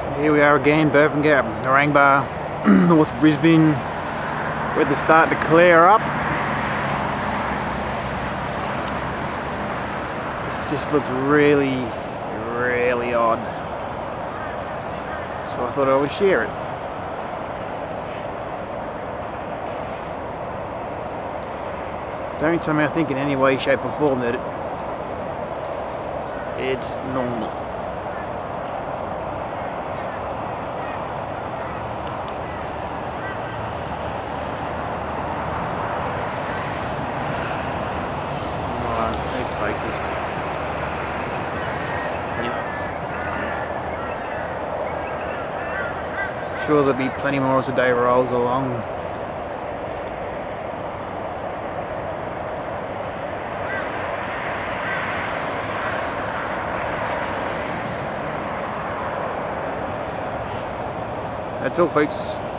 Here we are again, Burping Gap, Narangba, North Brisbane. Weather's starting to clear up. This just looks really, really odd. So I thought I would share it. Don't somehow think in any way, shape or form that it's normal. Focused. Anyways, sure there'll be plenty more as the day rolls along. That's all, folks.